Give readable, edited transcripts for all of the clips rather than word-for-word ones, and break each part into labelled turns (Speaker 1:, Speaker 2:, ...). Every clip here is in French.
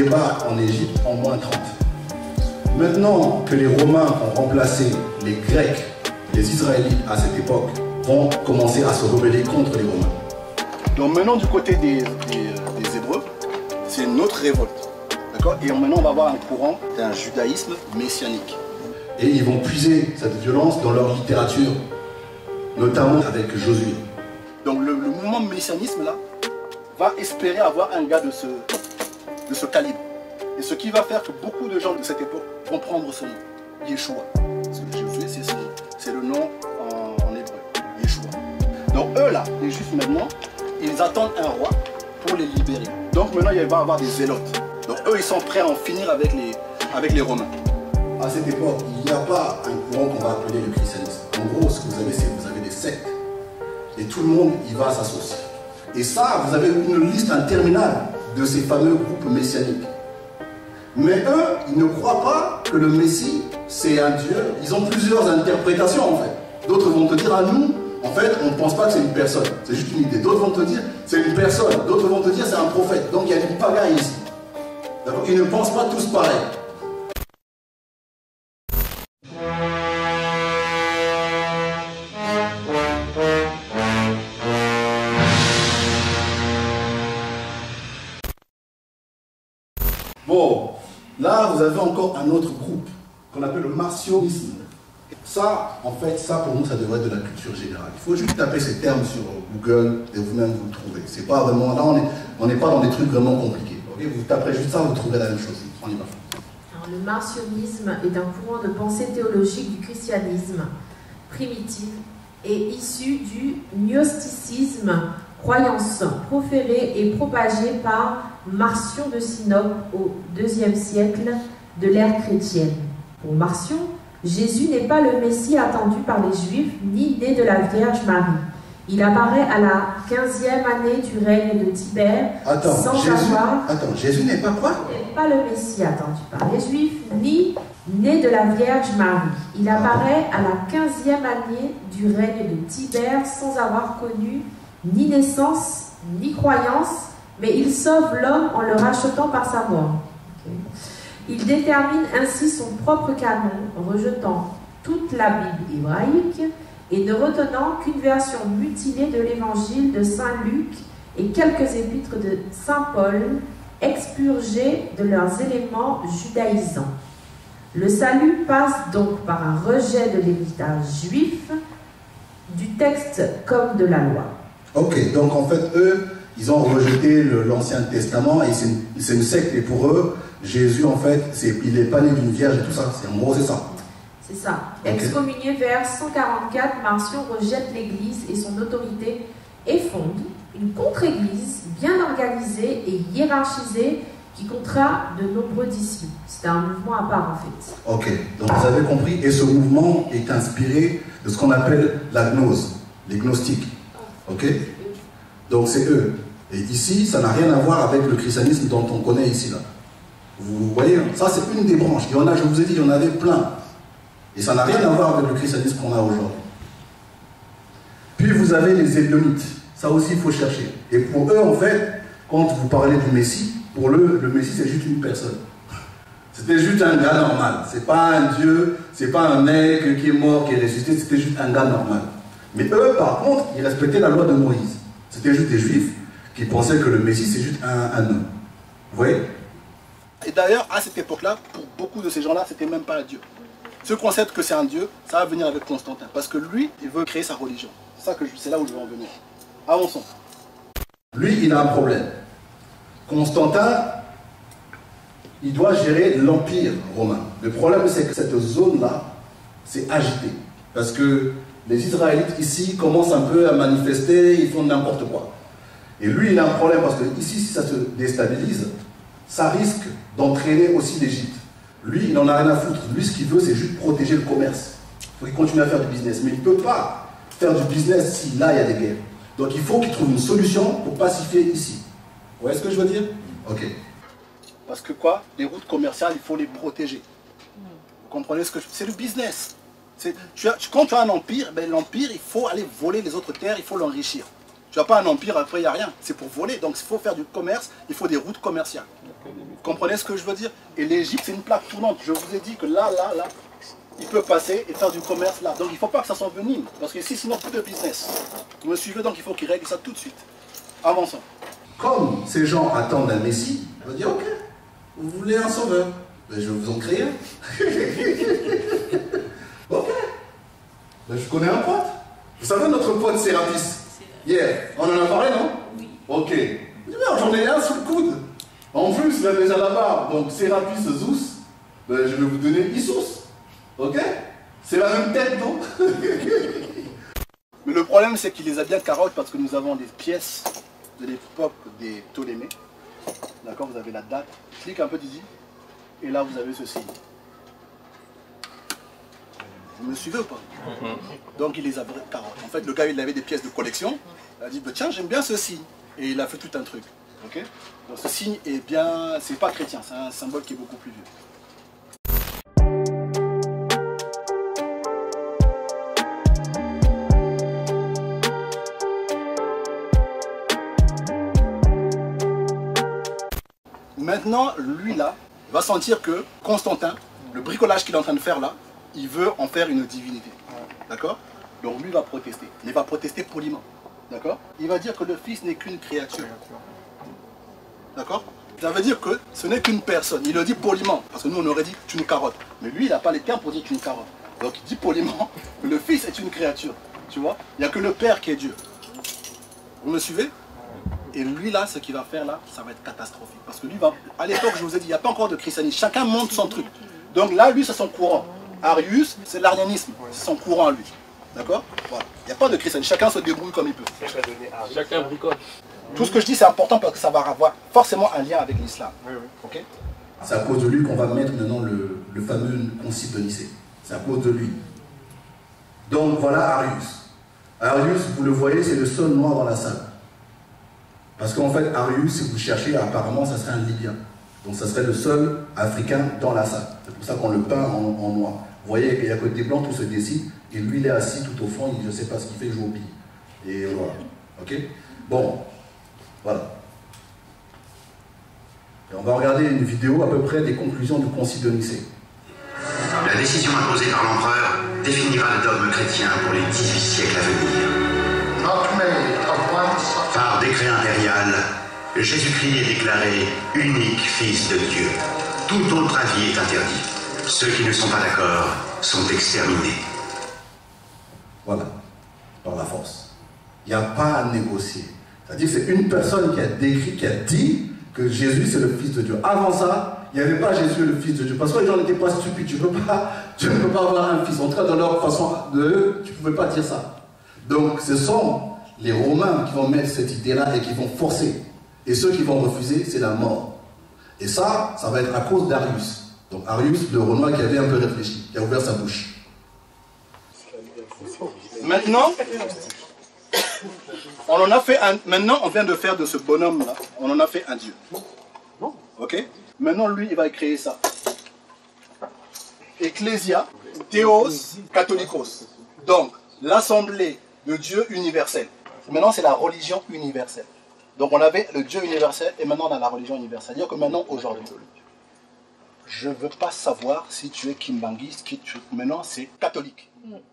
Speaker 1: débarquent en Égypte en moins 30. Maintenant que les Romains ont remplacé les Grecs, les Israélites à cette époque vont commencer à se rebeller contre les Romains. Donc maintenant du côté des Hébreux, c'est une autre révolte. D'accord? Et maintenant on va avoir un courant d'un judaïsme messianique. Et ils vont puiser cette violence dans leur littérature, notamment avec Josué. Donc le mouvement messianisme là va espérer avoir un gars de ce calibre. Et ce qui va faire que beaucoup de gens de cette époque vont prendre ce nom, Yeshua. Parce que Josué, c'est le nom en hébreu, Yeshua. Donc eux là, les Juifs maintenant, ils attendent un roi pour les libérer. Donc maintenant il va y avoir des zélotes. Donc eux ils sont prêts à en finir avec les Romains. À cette époque, il n'y a pas un courant qu'on va appeler le christianisme. En gros, ce que vous avez, c'est que vous avez des sectes. Et tout le monde y va s'associer. Et ça, vous avez une liste interminable de ces fameux groupes messianiques. Mais eux, ils ne croient pas que le Messie, c'est un Dieu. Ils ont plusieurs interprétations en fait. D'autres vont te dire à nous, en fait, on ne pense pas que c'est une personne. C'est juste une idée. D'autres vont te dire, c'est une personne. D'autres vont te dire, c'est un prophète. Donc il y a du pagaille ici. Ils ne pensent pas tous pareil. Bon, là vous avez encore un autre groupe qu'on appelle le marcionisme. Ça, en fait, ça pour nous, ça devrait être de la culture générale. Il faut juste taper ces termes sur Google et vous-même vous le trouvez. C'est pas vraiment, là on n'est pas dans des trucs vraiment compliqués. Okay, vous taperez juste ça, vous trouverez la même chose. On y va.
Speaker 2: Alors, le marcionisme est un courant de pensée théologique du christianisme primitif et issu du gnosticisme, croyance proférée et propagée par Marcion de Sinope au IIe siècle de l'ère chrétienne. Pour Marcion, Jésus n'est pas le Messie attendu par les Juifs, ni né de la Vierge Marie. Il apparaît à la 15e année du règne de Tibère,
Speaker 1: Jésus n'est pas quoi?
Speaker 2: N'est pas le Messie attendu par les Juifs, ni né de la Vierge Marie. Il apparaît à la 15e année du règne de Tibère sans avoir connu ni naissance, ni croyance, mais il sauve l'homme en le rachetant par sa mort. Okay. Il détermine ainsi son propre canon, rejetant toute la Bible hébraïque et ne retenant qu'une version mutilée de l'évangile de Saint Luc et quelques épîtres de Saint Paul, expurgés de leurs éléments judaïsants. Le salut passe donc par un rejet de l'héritage juif, du texte comme de la loi. Ok, donc en fait, eux, ils ont rejeté l'Ancien Testament et c'est une secte. Et pour eux, Jésus, en fait, il n'est pas né d'une vierge et tout ça. En gros, c'est ça. C'est ça. Okay. Excommunié vers 144, Marcion rejette l'Église et son autorité et fonde une contre-église bien organisée et hiérarchisée qui comptera de nombreux disciples. C'est un mouvement à part, en fait. Ok, donc vous avez compris. Et ce mouvement est inspiré de ce qu'on appelle la gnose, les gnostiques. Ok? Donc c'est eux. Et ici, ça n'a rien à voir avec le christianisme dont on connaît ici, là. Vous voyez, ça c'est une des branches. Il y en a, je vous ai dit, il y en avait plein. Et ça n'a rien à voir avec le christianisme qu'on a aujourd'hui. Puis vous avez les Ébionites. Ça aussi, il faut chercher. Et pour eux, en fait, quand vous parlez du Messie, pour eux, le Messie, c'est juste une personne. C'était juste un gars normal. C'est pas un Dieu, c'est pas un mec qui est mort, qui est ressuscité, c'était juste un gars normal. Mais eux, par contre, ils respectaient la loi de Moïse. C'était juste des Juifs qui pensaient que le Messie, c'est juste un homme. Vous voyez? Et d'ailleurs, à cette époque-là, pour beaucoup de ces gens-là, c'était même pas un Dieu. Ceux qui conceptent que c'est un Dieu, ça va venir avec Constantin. Parce que lui, il veut créer sa religion. C'est là où je veux en venir. Avançons. Lui, il a un problème. Constantin, il doit gérer l'Empire romain. Le problème, c'est que cette zone-là, c'est agité. Parce que les Israélites, ici, commencent un peu à manifester, ils font n'importe quoi. Et lui, il a un problème, parce que ici, si ça se déstabilise, ça risque d'entraîner aussi l'Égypte. Lui, il n'en a rien à foutre. Lui, ce qu'il veut, c'est juste protéger le commerce. Il faut qu'il continue à faire du business. Mais il ne peut pas faire du business si là, il y a des guerres. Donc, il faut qu'il trouve une solution pour pacifier ici. Vous voyez ce que je veux dire? Ok. Parce que quoi? Les routes commerciales, il faut les protéger. Vous comprenez ce que je... C'est le business. Quand tu as un empire, ben, l'empire, il faut aller voler les autres terres, il faut l'enrichir.
Speaker 1: Tu n'as pas un empire, après il n'y a rien. C'est pour voler. Donc il faut faire du commerce, il faut des routes commerciales. Vous comprenez ce que je veux dire? Et l'Égypte, c'est une plaque tournante. Je vous ai dit que là, il peut passer et faire du commerce là. Donc il ne faut pas que ça s'envenime. Parce que ici, sinon, plus de business. Vous me suivez, donc il faut qu'ils règlent ça tout de suite. Avançons. Comme ces gens attendent un Messie, on va dire, ok, vous voulez un sauveur, ben, je vais vous en créer un. Ok. Ben, je connais un pote. Vous savez notre pote Sérapis? Hier, on en a parlé, non? Oui. Ok. J'en ai un sous le coude. En plus, il a déjà la barbe. Donc Sérapis Zeus, ben, je vais vous donner Isus. Ok? C'est la même tête, non? Mais le problème, c'est qu'il les a bien carottes parce que nous avons des pièces de l'époque des Ptolémées. D'accord? Vous avez la date. Clique un peu, Didi. Et là, vous avez ce signe. Vous me suivez ou pas? Donc, il les a carottes. En fait, le gars, il avait des pièces de collection. Il a dit, bah, tiens, j'aime bien ce signe. Et il a fait tout un truc. Ok? Donc, ce signe est bien... C'est pas chrétien, c'est un symbole qui est beaucoup plus vieux. Maintenant, lui là, va sentir que Constantin, le bricolage qu'il est en train de faire là, il veut en faire une divinité. D'accord? Donc lui va protester. Mais il va protester poliment. D'accord? Il va dire que le Fils n'est qu'une créature. D'accord? Ça veut dire que ce n'est qu'une personne. Il le dit poliment. Parce que nous on aurait dit tu nous carottes. Mais lui il n'a pas les termes pour dire tu nous carottes. Donc il dit poliment que le Fils est une créature. Tu vois? Il n'y a que le Père qui est Dieu. Vous me suivez? Et lui là, ce qu'il va faire là, ça va être catastrophique. Parce que lui va, à l'époque je vous ai dit, il n'y a pas encore de christianisme. Chacun monte son truc. Donc là, lui c'est son courant. Arius, c'est l'arianisme. C'est son courant lui. D'accord? Voilà. Il n'y a pas de christianisme. Chacun se débrouille comme il peut.
Speaker 3: Chacun bricole.
Speaker 1: Tout ce que je dis c'est important parce que ça va avoir forcément un lien avec l'islam.
Speaker 3: Oui, oui.
Speaker 1: Ok? C'est à cause de lui qu'on va mettre maintenant le fameux concile de Nicée. C'est à cause de lui. Donc voilà Arius. Arius, vous le voyez, c'est le seul noir dans la salle. Parce qu'en fait, Arius, si vous cherchez, apparemment, ça serait un Libyen. Donc, ça serait le seul Africain dans la salle. C'est pour ça qu'on le peint en noir. Vous voyez qu'il y a que des blancs, tout se décide. Et lui, il est assis tout au fond, je ne sais pas ce qu'il fait, il joue au billes. Et voilà. Ok? Bon. Voilà. Et on va regarder une vidéo à peu près des conclusions du Concile de Nicée.
Speaker 4: La décision imposée par l'empereur définira le dogme chrétien pour les 18 siècles à venir. Par décret impérial, Jésus-Christ est déclaré unique Fils de Dieu. Tout autre avis est interdit. Ceux qui ne sont pas d'accord sont exterminés.
Speaker 1: Voilà, par la force. Il n'y a pas à négocier. C'est-à-dire que c'est une personne qui a décrit, qui a dit que Jésus c'est le Fils de Dieu. Avant ça, il n'y avait pas Jésus le Fils de Dieu. Parce que les gens n'étaient pas stupides. Tu ne peux pas avoir un fils. En tout cas, dans leur façon de... Tu ne pouvais pas dire ça. Donc, ce sont les Romains qui vont mettre cette idée-là et qui vont forcer. Et ceux qui vont refuser, c'est la mort. Et ça va être à cause d'Arius. Donc Arius, le Renoir qui avait un peu réfléchi, qui a ouvert sa bouche. Maintenant, maintenant, on vient de faire de ce bonhomme-là, on en a fait un Dieu. Ok? Maintenant, lui, il va créer ça. Ecclesia, Theos, Catholicos. Donc, l'assemblée de Dieu universel. Maintenant, c'est la religion universelle. Donc, on avait le Dieu universel et maintenant, on a la religion universelle. C'est-à-dire que maintenant, aujourd'hui, je ne veux pas savoir si tu es kimbangiste, maintenant, c'est catholique.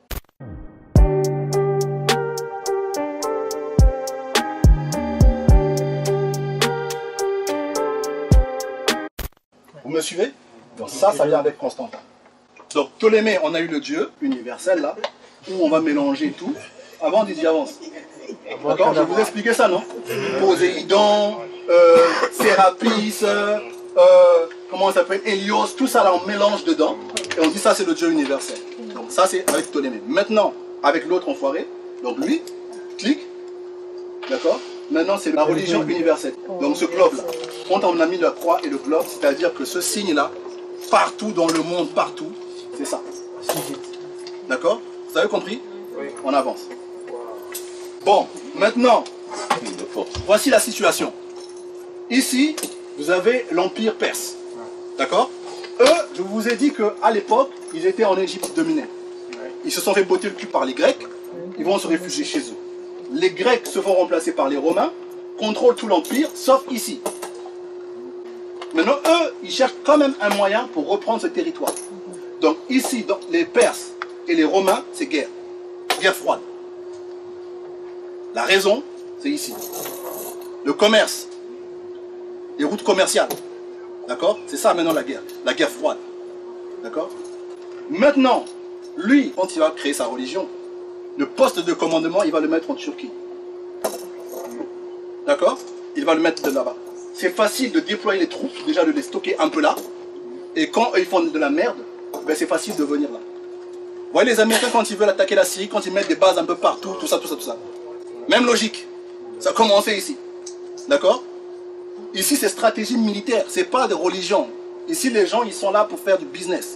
Speaker 1: Vous me suivez? Donc, ça vient avec Constantin. Donc, Ptolémée, on a eu le Dieu universel, là, où on va mélanger tout. Avant, Didier, avance. D'accord? Je vais vous expliquer ça, non? Poséidon, Sérapis, comment ça s'appelle? Hélios, tout ça là, on mélange dedans. Et on dit ça, c'est le Dieu universel. Donc ça, c'est avec Ptolémée. Maintenant, avec l'autre enfoiré, donc lui, clique. D'accord? Maintenant, c'est la religion universelle. Donc ce globe-là, quand on a mis la croix et le globe, c'est-à-dire que ce signe-là, partout dans le monde, partout, c'est ça. D'accord? Vous avez compris? Oui. On avance. Bon, maintenant, voici la situation. Ici, vous avez l'Empire perse. D'accord? Eux, je vous ai dit qu'à l'époque, ils étaient en Égypte dominée. Ils se sont fait botter le cul par les Grecs, ils vont se réfugier chez eux. les Grecs se font remplacer par les Romains, contrôlent tout l'Empire, sauf ici. Maintenant, eux, ils cherchent quand même un moyen pour reprendre ce territoire. Donc ici, donc, les Perses et les Romains, c'est guerre. Guerre froide. La raison, c'est ici. Le commerce, les routes commerciales. D'accord? C'est ça maintenant la guerre froide. D'accord? Maintenant, lui, quand il va créer sa religion, le poste de commandement, il va le mettre en Turquie. D'accord? Il va le mettre de là-bas. C'est facile de déployer les troupes, déjà de les stocker un peu là. Et quand ils font de la merde, ben c'est facile de venir là. Vous voyez les Américains quand ils veulent attaquer la Syrie, quand ils mettent des bases un peu partout, tout ça, tout ça, tout ça. Même logique. Ça a commencé ici. D'accord? Ici c'est stratégie militaire, c'est pas de religion. Ici les gens ils sont là pour faire du business.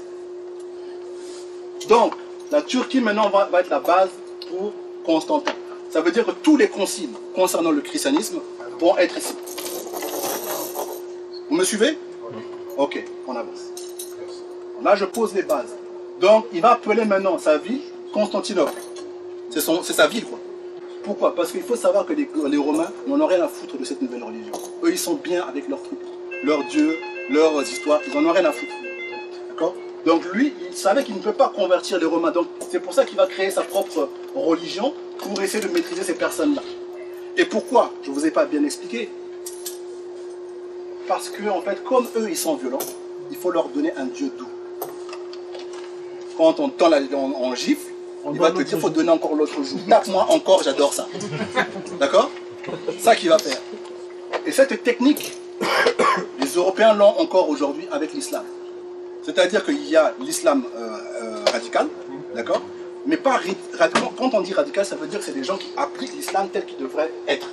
Speaker 1: Donc la Turquie maintenant va être la base pour Constantin. Ça veut dire que tous les conciles concernant le christianisme vont être ici. Vous me suivez? Ok, on avance. Là je pose les bases. Donc il va appeler maintenant sa ville Constantinople. C'est sa ville quoi. Pourquoi? Parce qu'il faut savoir que les Romains n'en ont rien à foutre de cette nouvelle religion. Eux ils sont bien avec leurs trucs, leurs dieux, leurs histoires, ils n'en ont rien à foutre. D'accord? Donc lui, il savait qu'il ne peut pas convertir les Romains. Donc c'est pour ça qu'il va créer sa propre religion pour essayer de maîtriser ces personnes-là. Et pourquoi? Je ne vous ai pas bien expliqué. Parce que en fait, comme eux ils sont violents, il faut leur donner un dieu doux. Quand on tend on gifle, il va te dire, il faut donner encore l'autre joue. Tape-moi encore, j'adore ça. D'accord? Ça qu'il va faire. Et cette technique, les Européens l'ont encore aujourd'hui avec l'islam. C'est-à-dire qu'il y a l'islam radical, d'accord? Mais pas radical. Quand on dit radical, ça veut dire que c'est des gens qui appliquent l'islam tel qu'il devrait être.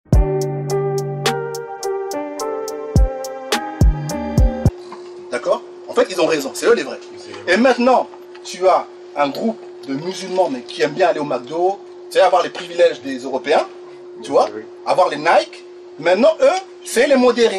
Speaker 1: D'accord? En fait, ils ont raison, c'est eux les vrais. Et maintenant, tu as un groupe de musulmans mais qui aiment bien aller au McDo, tu sais, avoir les privilèges des Européens, tu vois, avoir les Nike. Maintenant, eux, c'est les modérés.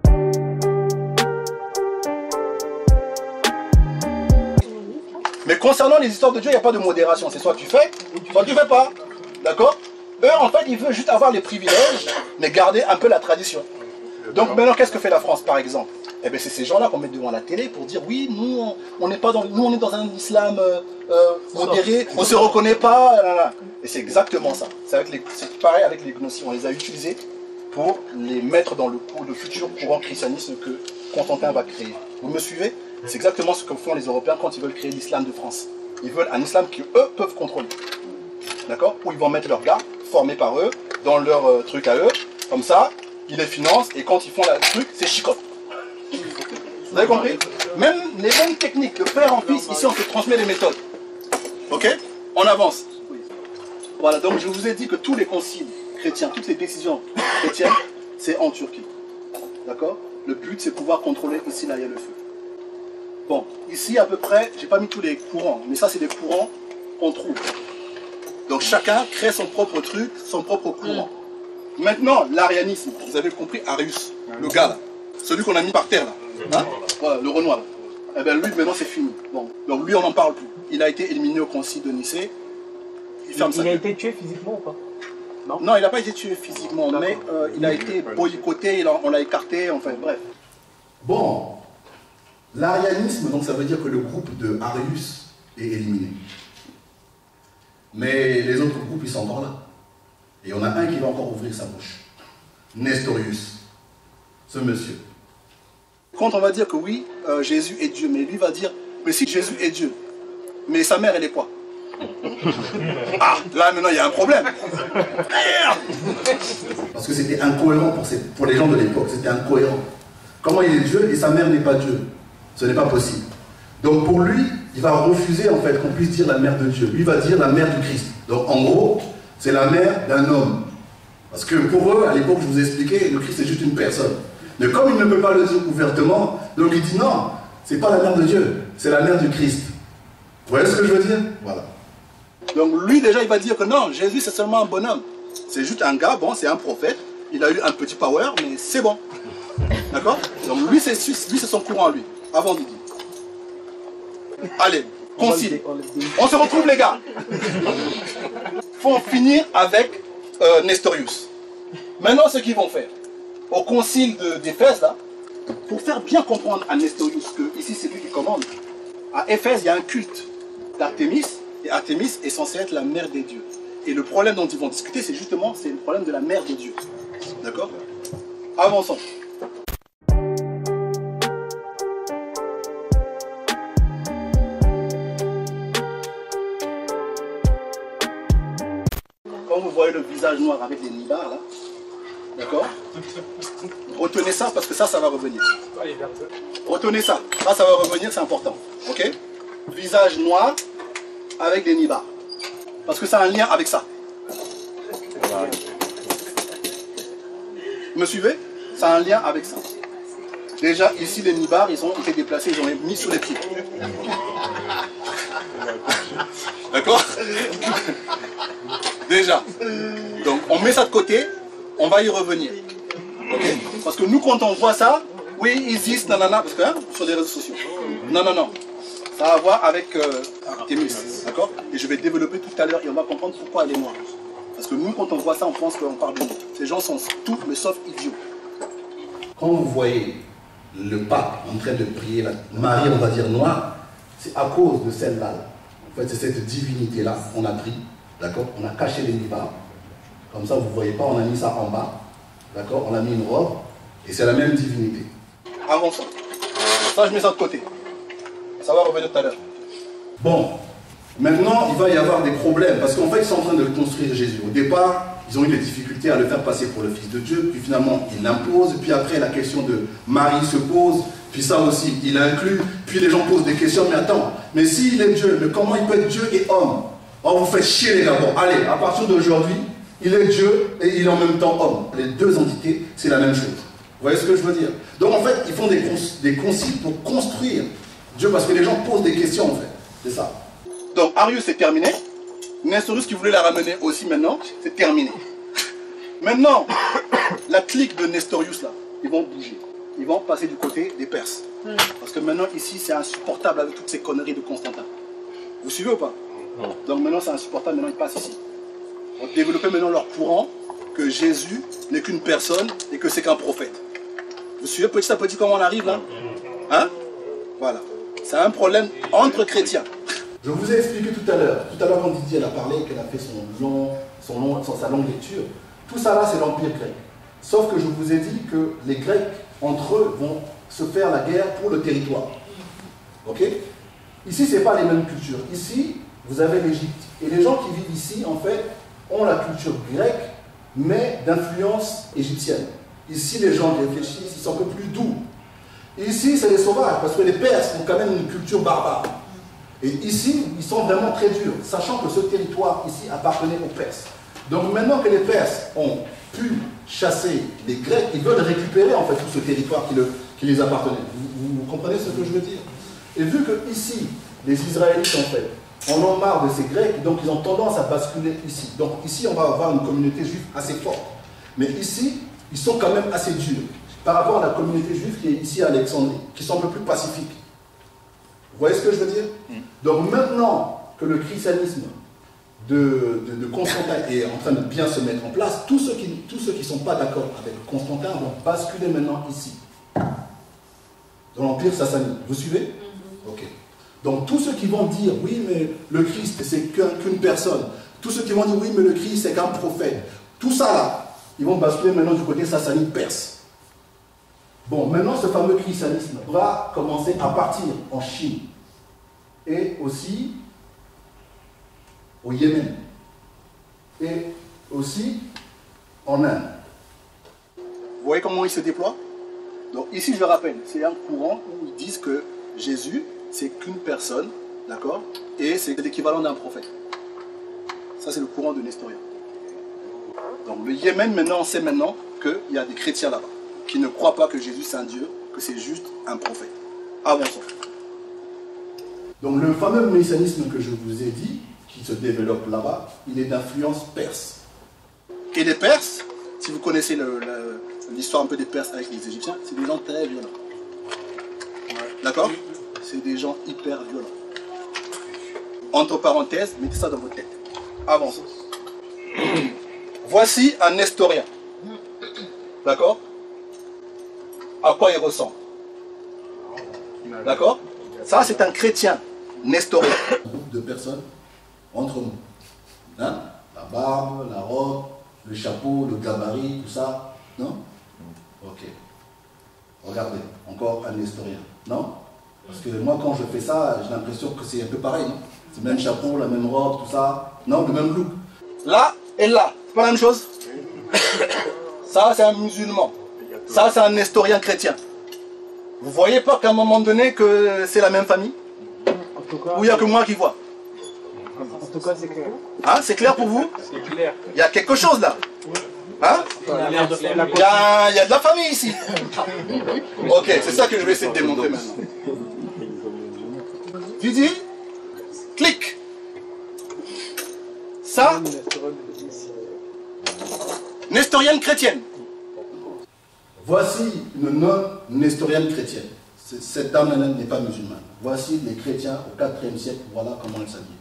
Speaker 1: Mais concernant les histoires de Dieu, il n'y a pas de modération. C'est soit tu fais, soit tu ne fais pas. D'accord? Eux, en fait, ils veulent juste avoir les privilèges, mais garder un peu la tradition. Donc maintenant, qu'est-ce que fait la France, par exemple? Eh bien, c'est ces gens-là qu'on met devant la télé pour dire oui, nous, on n'est pas dans, nous, on est dans un islam modéré, on ne se reconnaît pas. Là. Et c'est exactement ça. C'est pareil avec les gnostiques. On les a utilisés pour les mettre dans le futur courant christianisme que Constantin va créer. Vous me suivez? C'est exactement ce que font les Européens quand ils veulent créer l'islam de France. Ils veulent un islam qu'eux peuvent contrôler. D'accord? Où ils vont mettre leurs gars, formés par eux, dans leur truc à eux, comme ça, ils les financent, et quand ils font le truc, c'est chicote. Vous avez compris? Même les mêmes techniques, de père en fils, ici on se transmet les méthodes. Ok? On avance. Voilà, donc je vous ai dit que tous les conciles chrétiens, toutes les décisions chrétiennes, c'est en Turquie. D'accord? Le but, c'est pouvoir contrôler ici, là, il y a le feu. Bon, ici à peu près, j'ai pas mis tous les courants, mais ça c'est des courants qu'on trouve. Donc chacun crée son propre truc, son propre courant. Maintenant, l'arianisme, vous avez compris, Arius, le gars là, celui qu'on a mis par terre là, hein, voilà, le Renoir là. Eh bien lui maintenant c'est fini. Bon, donc lui on n'en parle plus. Il a été éliminé au concile de Nicée. Il
Speaker 3: a été tué physiquement ou pas?
Speaker 1: Non, il n'a pas été tué physiquement, mais il a été boycotté, on l'a écarté, enfin bref. Bon. L'arianisme, donc ça veut dire que le groupe de Arius est éliminé. Mais les autres groupes, ils sont encore là. Et on a un qui va encore ouvrir sa bouche. Nestorius, ce monsieur. Quand on va dire que oui, Jésus est Dieu, mais lui va dire, mais si Jésus est Dieu, mais sa mère, elle est quoi? Ah, là maintenant il y a un problème. Merde! Parce que c'était incohérent pour les gens de l'époque, c'était incohérent. Comment il est Dieu et sa mère n'est pas Dieu? Ce n'est pas possible. Donc pour lui, il va refuser en fait qu'on puisse dire la mère de Dieu. Lui va dire la mère du Christ. Donc en gros, c'est la mère d'un homme. Parce que pour eux, à l'époque, je vous ai expliqué, le Christ est juste une personne. Mais comme il ne peut pas le dire ouvertement, donc il dit non, c'est pas la mère de Dieu, c'est la mère du Christ. Vous voyez ce que je veux dire? Voilà. Donc lui déjà, il va dire que non, Jésus c'est seulement un bonhomme. C'est juste un gars, bon, c'est un prophète, il a eu un petit power, mais c'est bon. D'accord? Donc lui c'est son courant, lui. Avant Didier. Allez, concile. On se retrouve les gars. Faut en finir avec Nestorius. Maintenant, ce qu'ils vont faire, au concile d'Éphèse, là, pour faire bien comprendre à Nestorius que ici c'est lui qui commande, à Éphèse, il y a un culte d'Artémis, et Artémis est censée être la mère des dieux. Et le problème dont ils vont discuter, c'est justement le problème de la mère des dieux. D'accord? Avançons. Quand vous voyez le visage noir avec des nibards, là, d'accord? Retenez ça parce que ça va revenir. Retenez ça. Ça va revenir, c'est important. Ok? Visage noir avec des nibards. Parce que ça a un lien avec ça. Vous me suivez? Ça a un lien avec ça. Déjà, ici, les nibards, ils ont été déplacés, ils ont été mis sous les pieds. D'accord? Déjà. Donc, on met ça de côté, on va y revenir. Okay? Parce que nous, quand on voit ça, oui, Isis, nanana, parce que hein, sur les réseaux sociaux. Non. Ça a à voir avec Artémis, d'accord? Et je vais développer tout à l'heure et on va comprendre pourquoi elle est noire. Parce que nous, quand on voit ça, on pense qu'on parle de nous. Ces gens sont tout, mais sauf idiots. Quand vous voyez le pape en train de prier la Marie, on va dire noire, c'est à cause de celle-là. En fait, c'est cette divinité-là qu'on a pris, d'accord? On a caché les nibards. Comme ça, vous ne voyez pas, on a mis ça en bas. D'accord? On a mis une robe. Et c'est la même divinité. Avançons. Ça, je mets ça de côté. Ça va revenir tout à l'heure. Bon. Maintenant, il va y avoir des problèmes. Parce qu'en fait, ils sont en train de construire Jésus. Au départ, ils ont eu des difficultés à le faire passer pour le Fils de Dieu. Puis finalement, ils l'imposent. Puis après, la question de Marie se pose. Puis ça aussi, il inclut. Puis les gens posent des questions. Mais attends, mais s'il est Dieu, mais comment il peut être Dieu et homme? Oh, vous faites chier les gars. Bon, allez, à partir d'aujourd'hui, il est Dieu et il est en même temps homme. Les deux entités, c'est la même chose. Vous voyez ce que je veux dire? Donc en fait, ils font des conciles pour construire Dieu parce que les gens posent des questions en fait. C'est ça. Donc Arius c'est terminé. Nestorius qui voulait la ramener aussi maintenant, c'est terminé. Maintenant, la clique de Nestorius là, ils vont bouger. Ils vont passer du côté des Perses. Parce que maintenant ici c'est insupportable avec toutes ces conneries de Constantin. Vous suivez ou pas? Donc maintenant c'est insupportable, maintenant ils passent ici. On va développer maintenant leur courant que Jésus n'est qu'une personne et que c'est qu'un prophète. Vous suivez petit à petit comment on arrive là? Hein? Voilà. C'est un problème entre chrétiens. Je vous ai expliqué tout à l'heure quand Didier a parlé, qu'elle a fait sa longue lecture, tout ça là c'est l'Empire grec. Sauf que je vous ai dit que les Grecs, entre eux, vont se faire la guerre pour le territoire. Ok? Ici, ce n'est pas les mêmes cultures. Ici, vous avez l'Égypte. Et les gens qui vivent ici, en fait, ont la culture grecque, mais d'influence égyptienne. Ici, les gens réfléchissent, ils sont un peu plus doux. Et ici, c'est les sauvages, parce que les Perses ont quand même une culture barbare. Et ici, ils sont vraiment très durs, sachant que ce territoire ici appartenait aux Perses. Donc maintenant que les Perses ont pu chasser les Grecs, ils veulent récupérer en fait tout ce territoire qui les appartenait. Vous comprenez ce que je veux dire? Et vu que ici, les Israélites en fait, en ont marre de ces Grecs, donc ils ont tendance à basculer ici. Donc ici, on va avoir une communauté juive assez forte. Mais ici, ils sont quand même assez durs par rapport à la communauté juive qui est ici à Alexandrie, qui sont un peu plus pacifiques. Vous voyez ce que je veux dire? Donc maintenant que le christianisme de Constantin est en train de bien se mettre en place, tous ceux qui ne sont pas d'accord avec Constantin vont basculer maintenant ici, dans l'Empire sassanide. Vous suivez? Ok. Donc tous ceux qui vont dire, oui, mais le Christ, c'est qu'une personne, tous ceux qui vont dire, oui, mais le Christ, c'est qu'un prophète, tout ça là, ils vont basculer maintenant du côté sassanide perse. Bon, maintenant ce fameux christianisme va commencer à partir en Chine et aussi au Yémen et aussi en Inde. Vous voyez comment il se déploie? Donc ici, je rappelle, c'est un courant où ils disent que Jésus, c'est qu'une personne, d'accord? Et c'est l'équivalent d'un prophète. Ça, c'est le courant de Nestorien. Donc le Yémen, maintenant, on sait maintenant qu'il y a des chrétiens là-bas qui ne croient pas que Jésus c'est un Dieu, que c'est juste un prophète. Avançons. Donc le fameux messianisme que je vous ai dit, qui se développe là-bas, il est d'influence perse. Et les Perses, si vous connaissez l'histoire un peu des Perses avec les Égyptiens, c'est des gens très violents. D'accord? C'est des gens hyper violents. Entre parenthèses, mettez ça dans votre tête. Avançons. Voici un nestorien. D'accord? À quoi il ressemble? D'accord? Ça, c'est un chrétien nestorien. Un groupe de personnes entre nous. Hein? La barbe, la robe, le chapeau, le gabarit, tout ça. Non? Ok. Regardez, encore un nestorien. Non? Parce que moi, quand je fais ça, j'ai l'impression que c'est un peu pareil, non? C'est le même chapeau, la même robe, tout ça. Non, le même look. Là et là, c'est pas la même chose? Ça, c'est un musulman. Ça, c'est un nestorien chrétien. Vous voyez pas qu'à un moment donné, que c'est la même famille? Ou il n'y a que moi qui vois?
Speaker 3: En tout cas, c'est clair.
Speaker 1: Hein, c'est clair pour vous?
Speaker 3: C'est clair.
Speaker 1: Il y a quelque chose là. Hein? Il y a de la famille ici. Ok, c'est ça que je vais essayer de démontrer maintenant. Didi, clique. Ça, nestorienne chrétienne. Voici une non-nestorienne chrétienne. Cette dame n'est pas musulmane. Voici les chrétiens au 4e siècle. Voilà comment elle s'habille.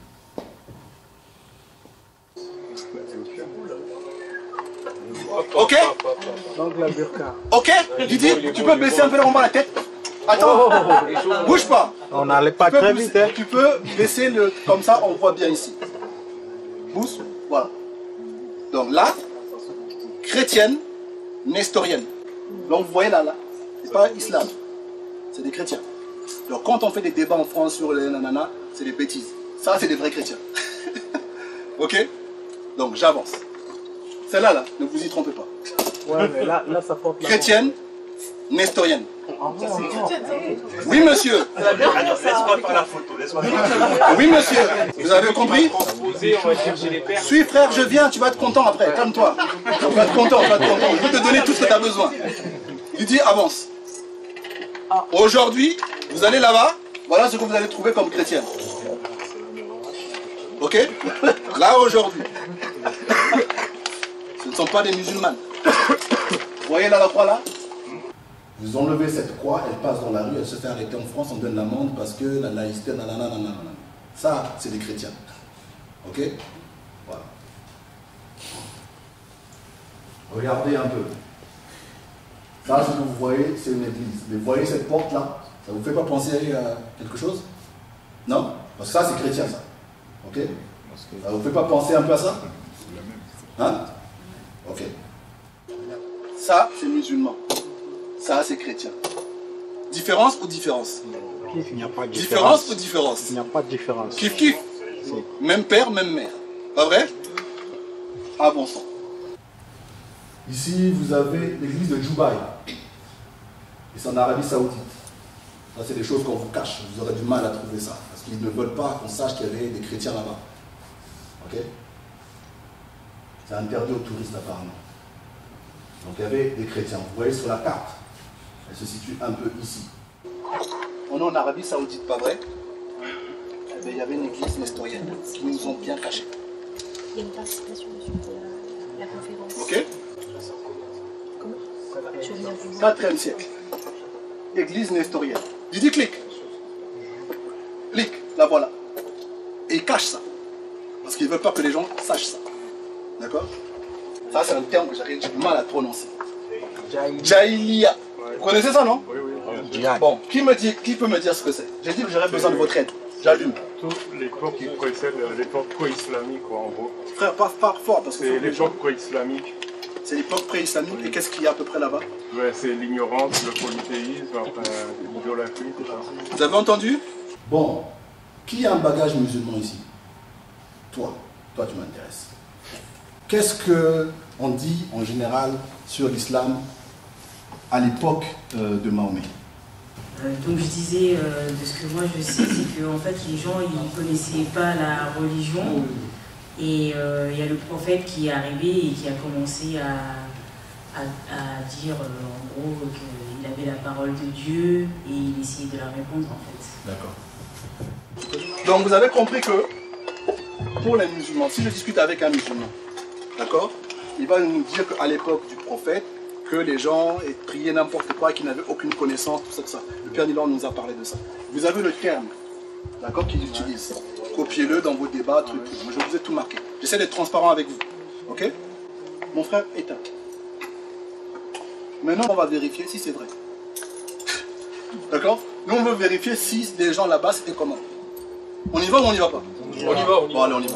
Speaker 1: Ok?
Speaker 3: Donc la burqa.
Speaker 1: Ok? Didi, tu peux baisser un peu la tête? Attends, bouge pas.
Speaker 3: On n'allait pas très vite. Hein.
Speaker 1: Tu peux baisser le... Comme ça, on voit bien ici. Bouge, voilà. Donc là, chrétienne, nestorienne. Donc vous voyez là, c'est pas islam, c'est des chrétiens. Donc quand on fait des débats en France sur les nananas, c'est des bêtises. Ça, c'est des vrais chrétiens. Ok? Donc j'avance. Celle-là, là, ne vous y trompez pas.
Speaker 3: Ouais, mais là ça porte la
Speaker 1: chrétienne, nestorienne. Oui, monsieur.
Speaker 4: Laisse-moi faire la photo.
Speaker 1: Oui, monsieur. Vous avez compris? Suis, frère, je viens, tu vas être content après. Calme-toi. Tu vas être content, tu vas être content. Je vais te donner tout ce que tu as besoin. Il dit, avance. Aujourd'hui, vous allez là-bas, voilà ce que vous allez trouver comme chrétien. Ok? Là, aujourd'hui. Ce ne sont pas des musulmanes. Vous voyez là la croix là? Vous enlevez cette croix, elle passe dans la rue, elle se fait arrêter en France, on donne l'amende parce que la laïcité, nanana. Ça, c'est des chrétiens. Ok? Voilà. Regardez un peu. Ça, ce que vous voyez, c'est une église. Mais vous voyez cette porte-là? Ça ne vous fait pas penser à quelque chose? Non? Parce que ça, c'est chrétien, ça. Ok? Ça ne vous fait pas penser un peu à ça? Hein? Ok. Ça, c'est musulman. Ça, c'est chrétien. Différence ou différence?
Speaker 3: Il n'y a pas de différence.
Speaker 1: Différence ou différence?
Speaker 3: Il n'y a pas de différence.
Speaker 1: Kiff kiff. Même père, même mère. Pas vrai? Ah bon sang. Ici, vous avez l'église de Dubaï. Et c'est en Arabie Saoudite. Ça, c'est des choses qu'on vous cache. Vous aurez du mal à trouver ça. Parce qu'ils ne veulent pas qu'on sache qu'il y avait des chrétiens là-bas. Ok? C'est interdit aux touristes apparemment. Donc il y avait des chrétiens. Vous voyez sur la carte. Elle se situe un peu ici. On est en Arabie Saoudite, pas vrai? Eh bien, il y avait une église nestorienne qui nous ont bien cachés.
Speaker 5: Il y a une participation dessus pour la conférence.
Speaker 1: Ok?
Speaker 5: Comment? Je viens vous
Speaker 1: 4e siècle. Église nestorienne. Didi, clique. Clique, la voilà. Et ils cachent ça. Parce qu'ils ne veulent pas que les gens sachent ça. D'accord? Ça, c'est un terme que j'ai du mal à prononcer. Jahiliya. Vous connaissez ça, non?
Speaker 3: Oui.
Speaker 1: Bon, qui peut me dire ce que c'est? J'ai dit que j'aurais besoin de votre aide. J'allume.
Speaker 6: Toute l'époque qui précède l'époque pré-islamique, en gros.
Speaker 1: Frère, pas fort parce que...
Speaker 6: C'est l'époque pré-islamique.
Speaker 1: C'est l'époque pré-islamique. Et qu'est-ce qu'il y a à peu près là-bas?
Speaker 6: Ouais, c'est l'ignorance, le polythéisme, enfin, l'idolâtrie, tout ça.
Speaker 1: Vous avez entendu? Bon, qui a un bagage musulman ici? Toi tu m'intéresses. Qu'est-ce qu'on dit en général sur l'islam à l'époque de Mahomet?
Speaker 7: Donc je disais, de ce que moi je sais, c'est que en fait, les gens ils ne connaissaient pas la religion. Et il y a le prophète qui est arrivé et qui a commencé à dire en gros qu'il avait la parole de Dieu et il essayait de la répondre en fait.
Speaker 1: D'accord. Donc vous avez compris que pour les musulmans, si je discute avec un musulman, d'accord, il va nous dire qu'à l'époque du prophète, que les gens priaient n'importe quoi et qu'ils n'avaient aucune connaissance, tout ça. Le Père Nilan nous a parlé de ça. Vous avez le terme, d'accord, qu'il utilise. Copiez-le dans vos débats, trucs. Moi, je vous ai tout marqué. J'essaie d'être transparent avec vous. Ok? Mon frère, éteins. Maintenant, on va vérifier si c'est vrai. D'accord? Nous, on veut vérifier si les gens là-bas, c'était comment. On y va ou on n'y va pas?
Speaker 6: On y va,
Speaker 1: Bon, allez, on y va.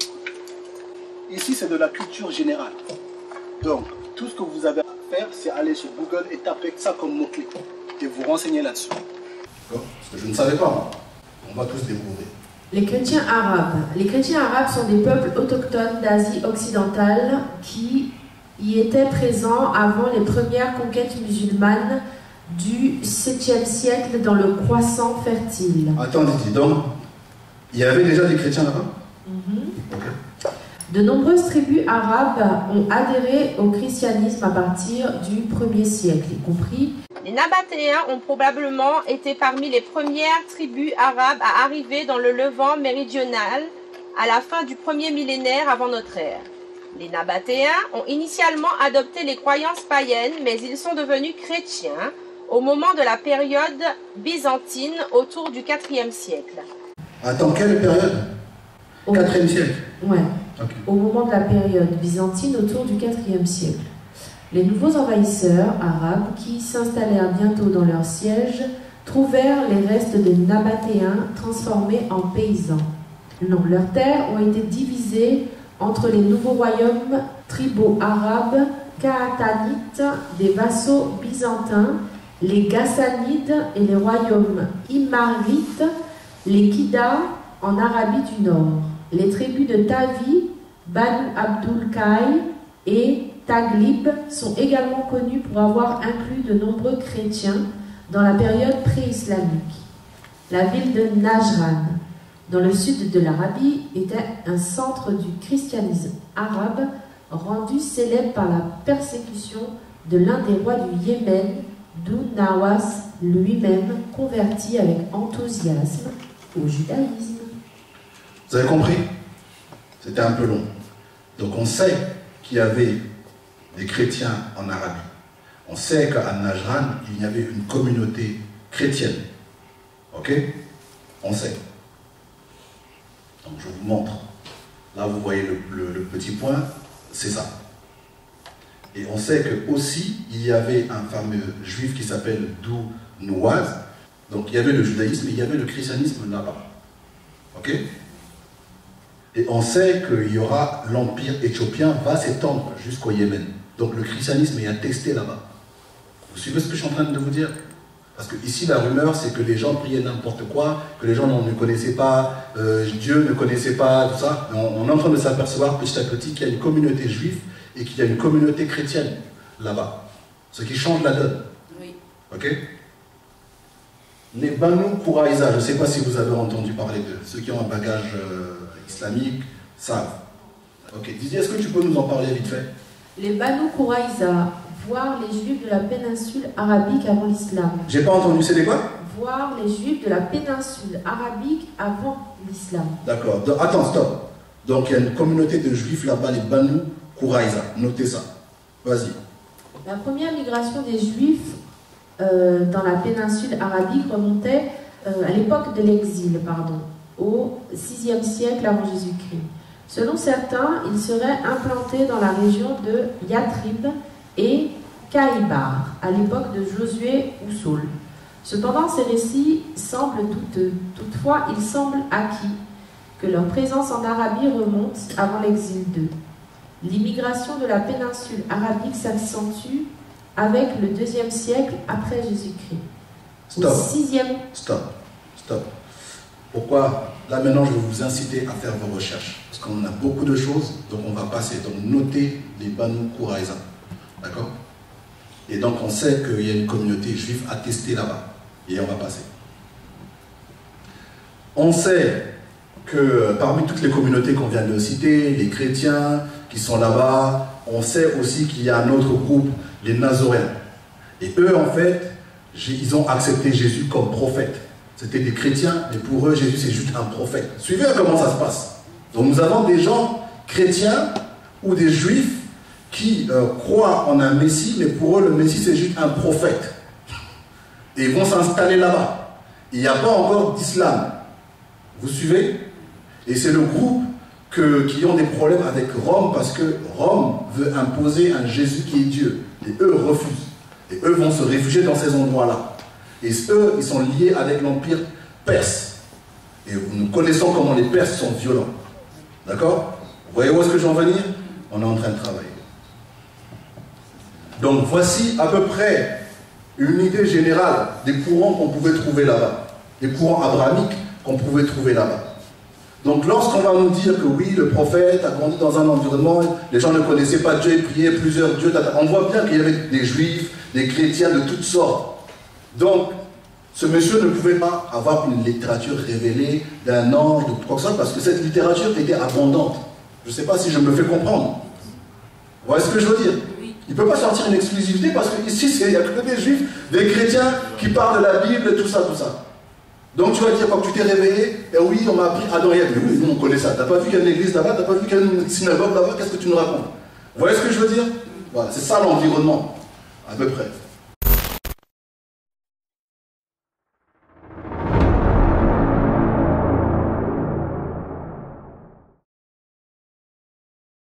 Speaker 1: Ici, c'est de la culture générale. Donc, tout ce que vous avez à faire, c'est aller sur Google et taper ça comme mot-clé. Et vous renseigner là-dessus. D'accord? Parce que je ne savais pas, moi. On va tous découvrir.
Speaker 2: Les chrétiens arabes. Les chrétiens arabes sont des peuples autochtones d'Asie occidentale qui y étaient présents avant les premières conquêtes musulmanes du 7e siècle dans le Croissant fertile.
Speaker 1: Attends, Didi, donc, il y avait déjà des chrétiens là-bas?
Speaker 2: Okay. De nombreuses tribus arabes ont adhéré au christianisme à partir du 1er siècle, y compris.
Speaker 8: Les Nabatéens ont probablement été parmi les premières tribus arabes à arriver dans le Levant méridional à la fin du 1er millénaire avant notre ère. Les Nabatéens ont initialement adopté les croyances païennes, mais ils sont devenus chrétiens au moment de la période byzantine autour du 4e siècle.
Speaker 1: Attends, quelle période? Au 4e siècle?
Speaker 2: Ouais,
Speaker 1: okay.
Speaker 2: Au moment de la période byzantine autour du 4e siècle. Les nouveaux envahisseurs arabes qui s'installèrent bientôt dans leur siège trouvèrent les restes des Nabatéens transformés en paysans. Non, leurs terres ont été divisées entre les nouveaux royaumes tribaux arabes, Kaatanites, des vassaux byzantins, les Ghassanides et les royaumes Imarites, les Kida en Arabie du Nord. Les tribus de Tavi, Banu Abdul Kai et Taglib sont également connus pour avoir inclus de nombreux chrétiens dans la période pré-islamique. La ville de Najran, dans le sud de l'Arabie, était un centre du christianisme arabe rendu célèbre par la persécution de l'un des rois du Yémen, d'où Nawas lui-même converti avec enthousiasme au judaïsme.
Speaker 1: Vous avez compris? C'était un peu long. Donc on sait qu'il y avait des chrétiens en Arabie. On sait qu'à Najran, il y avait une communauté chrétienne. Ok? On sait. Donc je vous montre. Là, vous voyez le petit point, c'est ça. Et on sait que aussi il y avait un fameux juif qui s'appelle Dou-Nouaz. Donc il y avait le judaïsme et il y avait le christianisme là-bas. Ok? Et on sait qu'il y aura l'empire éthiopien va s'étendre jusqu'au Yémen. Donc le christianisme est attesté là-bas. Vous suivez ce que je suis en train de vous dire? Parce que ici la rumeur c'est que les gens priaient n'importe quoi, que les gens ne connaissaient pas, Dieu ne connaissait pas, tout ça. On est en train de s'apercevoir petit à petit qu'il y a une communauté juive et qu'il y a une communauté chrétienne là-bas. Ce qui change la donne.
Speaker 7: Oui.
Speaker 1: Ok? Les Banu Quraïza, je ne sais pas si vous avez entendu parler d'eux. Ceux qui ont un bagage islamique savent. Ok, Didier, est-ce que tu peux nous en parler vite fait?
Speaker 2: Les Banu Quraïza, voire les Juifs de la péninsule arabique avant l'islam.
Speaker 1: J'ai pas entendu, c'est des quoi?
Speaker 2: Voire les Juifs de la péninsule arabique avant l'islam.
Speaker 1: D'accord, attends, stop. Donc il y a une communauté de Juifs là-bas, les Banu Quraïza. Notez ça. Vas-y.
Speaker 2: La première migration des Juifs dans la péninsule arabique remontait à l'époque de l'exil, au 6e siècle avant Jésus-Christ. Selon certains, ils seraient implantés dans la région de Yatrib et Kaïbar, à l'époque de Josué ou Saul. Cependant, ces récits semblent douteux. Toutefois, il semble acquis que leur présence en Arabie remonte avant l'exil d'eux. L'immigration de la péninsule arabique s'accentue avec le 2e siècle après Jésus-Christ.
Speaker 1: Stop.
Speaker 2: Au 6e...
Speaker 1: Stop. Pourquoi? Là maintenant, je vais vous inciter à faire vos recherches. Parce qu'on a beaucoup de choses, donc on va passer. Donc notez les Banu Quraïza. D'accord? Et donc on sait qu'il y a une communauté juive attestée là-bas. Et on va passer. On sait que parmi toutes les communautés qu'on vient de citer, les chrétiens qui sont là-bas, on sait aussi qu'il y a un autre groupe, les Nazoréens. Et eux, en fait, ils ont accepté Jésus comme prophète. C'était des chrétiens, mais pour eux, Jésus, c'est juste un prophète. Suivez comment ça se passe. Donc nous avons des gens chrétiens ou des juifs qui croient en un Messie, mais pour eux, le Messie, c'est juste un prophète. Et ils vont s'installer là-bas. Il n'y a pas encore d'islam. Vous suivez? Et c'est le groupe qui ont des problèmes avec Rome parce que Rome veut imposer un Jésus qui est Dieu. Et eux refusent. Et eux vont se réfugier dans ces endroits-là. Et eux, ils sont liés avec l'Empire perse. Et nous connaissons comment les Perses sont violents. D'accord? Vous voyez où est-ce que je veux en venir? On est en train de travailler. Donc voici à peu près une idée générale des courants qu'on pouvait trouver là-bas. Des courants abrahamiques qu'on pouvait trouver là-bas. Donc lorsqu'on va nous dire que oui, le prophète a grandi dans un environnement, les gens ne connaissaient pas Dieu, ils priaient plusieurs dieux, on voit bien qu'il y avait des juifs, des chrétiens de toutes sortes. Donc, ce monsieur ne pouvait pas avoir une littérature révélée d'un ange, de quoi que ce soit, parce que cette littérature était abondante. Je ne sais pas si je me fais comprendre. Vous voyez ce que je veux dire? Il ne peut pas sortir une exclusivité parce qu'ici, il n'y a que des juifs, des chrétiens qui parlent de la Bible, tout ça, tout ça. Donc tu vas dire, quand tu t'es réveillé, et oui, on m'a appris Adam et Ève. Mais oui, nous on connaît ça. T'as pas vu qu'il y a une église là-bas, t'as pas vu qu'il y a une synagogue là-bas, qu'est-ce que tu nous racontes? Vous voyez ce que je veux dire? Voilà, c'est ça l'environnement, à peu près.